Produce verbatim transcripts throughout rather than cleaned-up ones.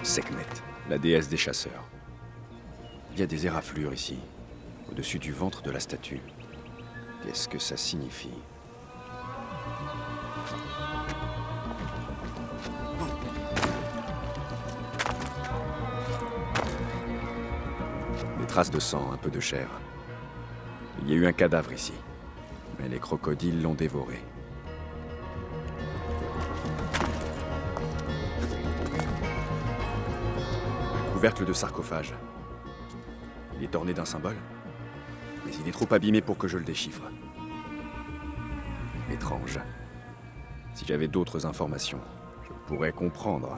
Sekhmet, la déesse des chasseurs. Il y a des éraflures ici, au-dessus du ventre de la statue. Qu'est-ce que ça signifie? Des traces de sang, un peu de chair. Il y a eu un cadavre ici, mais les crocodiles l'ont dévoré. Un couvercle de sarcophage. Il est orné d'un symbole, mais il est trop abîmé pour que je le déchiffre. Étrange. Si j'avais d'autres informations, je pourrais comprendre.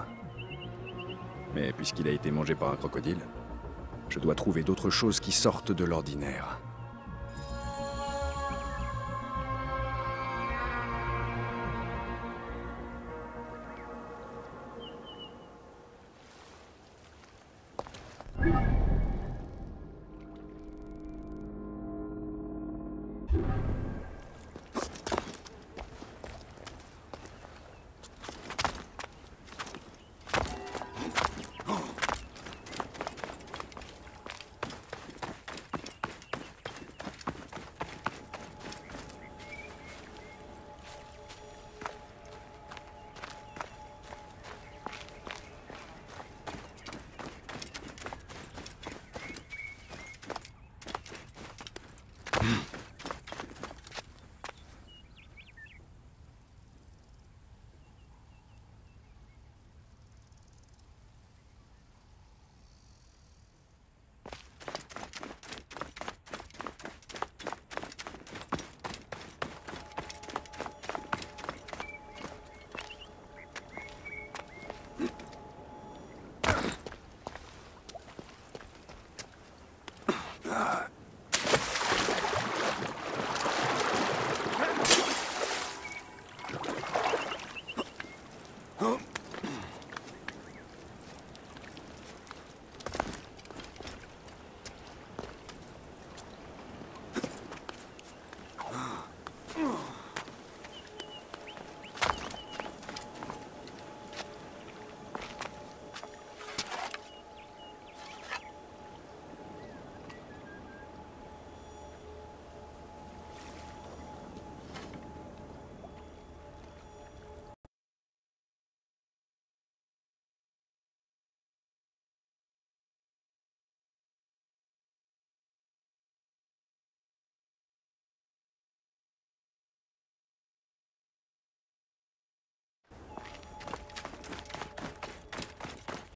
Mais puisqu'il a été mangé par un crocodile, je dois trouver d'autres choses qui sortent de l'ordinaire.